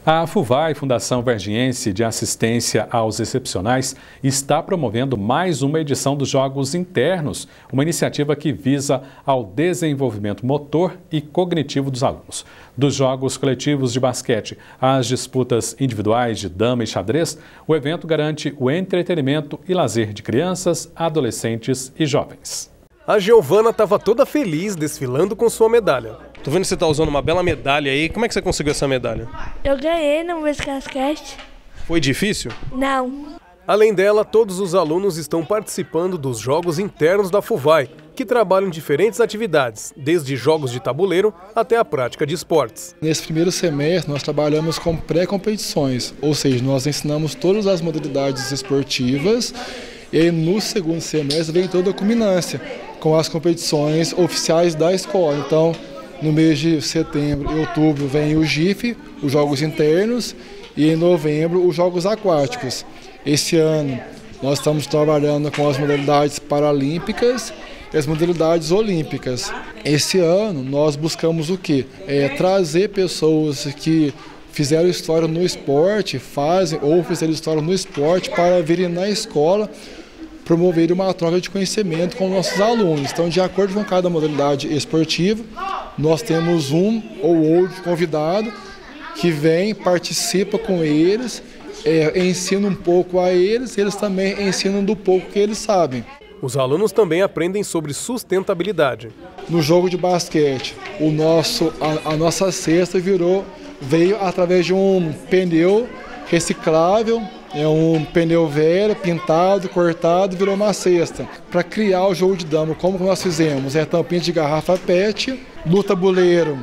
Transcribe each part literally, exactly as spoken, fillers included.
A FUVAI, Fundação Vargiense de Assistência aos Excepcionais, está promovendo mais uma edição dos Jogos Internos, uma iniciativa que visa ao desenvolvimento motor e cognitivo dos alunos. Dos jogos coletivos de basquete às disputas individuais de dama e xadrez, o evento garante o entretenimento e lazer de crianças, adolescentes e jovens. A Giovana estava toda feliz desfilando com sua medalha. Tô vendo que você tá usando uma bela medalha aí. Como é que você conseguiu essa medalha? Eu ganhei no basquete. Foi difícil? Não. Além dela, todos os alunos estão participando dos Jogos Internos da FUVAI, que trabalham diferentes atividades, desde jogos de tabuleiro até a prática de esportes. Nesse primeiro semestre, nós trabalhamos com pré-competições, ou seja, nós ensinamos todas as modalidades esportivas. E aí, no segundo semestre vem toda a culminância, com as competições oficiais da escola. Então, no mês de setembro e outubro vem o G I F, os Jogos Internos, e em novembro os Jogos Aquáticos. Esse ano nós estamos trabalhando com as modalidades paralímpicas e as modalidades olímpicas. Esse ano nós buscamos o quê? É trazer pessoas que fizeram história no esporte, fazem ou fizeram história no esporte para virem na escola promover uma troca de conhecimento com nossos alunos. Então, de acordo com cada modalidade esportiva, nós temos um ou outro convidado que vem, participa com eles, é, ensina um pouco a eles, eles também ensinam do pouco que eles sabem. Os alunos também aprendem sobre sustentabilidade. No jogo de basquete, o nosso, a, a nossa cesta virou, veio através de um pneu reciclável. É um pneu velho, pintado, cortado, virou uma cesta. Para criar o jogo de dama, como nós fizemos? É tampinha de garrafa pet, no tabuleiro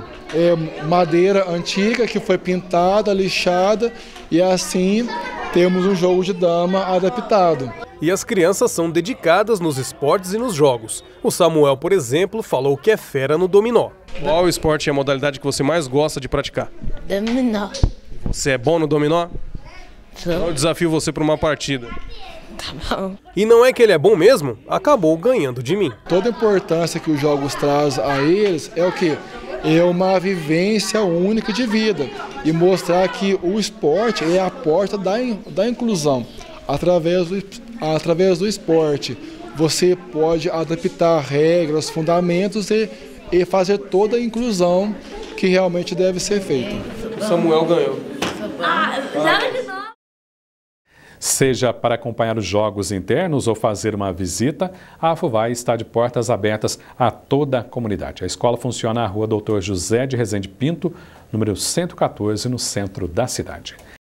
é madeira antiga que foi pintada, lixada, e assim temos um jogo de dama adaptado. E as crianças são dedicadas nos esportes e nos jogos. O Samuel, por exemplo, falou que é fera no dominó. Qual esporte é a modalidade que você mais gosta de praticar? Dominó. Você é bom no dominó? Sou. Eu desafio você para uma partida. Tá bom. E não é que ele é bom mesmo? Acabou ganhando de mim. Toda a importância que os jogos trazem a eles é o quê? É uma vivência única de vida. E mostrar que o esporte é a porta da, da inclusão. Através do, através do esporte, você pode adaptar regras, fundamentos e, e fazer toda a inclusão que realmente deve ser feita. O Samuel ganhou. Ah, joga de novo. Seja para acompanhar os jogos internos ou fazer uma visita, a FUVAI está de portas abertas a toda a comunidade. A escola funciona na rua doutor José de Rezende Pinto, número cento e quatorze, no centro da cidade.